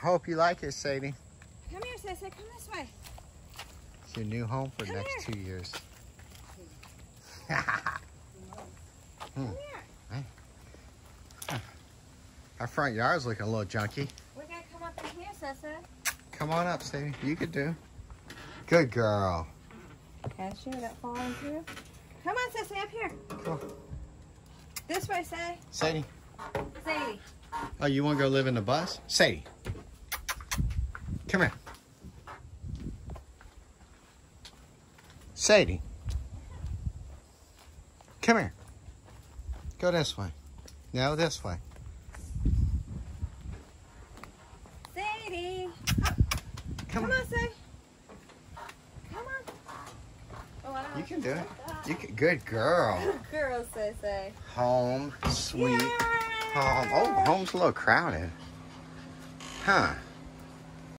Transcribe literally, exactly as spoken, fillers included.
hope you like it, Sadie. Come here, Sissy. Come this way. It's your new home for the Come next here. two years. Come hmm. here. Huh. Our front yard's looking a little junky. We're going to come up in here, Sissy. Come on up, Sadie. You could do. Good girl. Can she without falling through? Come on, Sissy, up here. Come on. This way, Sadie. Sadie. Sadie. Oh, you want to go live in the bus? Sadie. Come here. Sadie. Come here. Go this way. No, this way. Sadie. Come, Come on. on, Sadie. Come on. Oh, I don't know You if can she do it. like that. You can. Good girl. Good girl, Sissy. Home, sweet Yeah. home. Oh, home's a little crowded. Huh.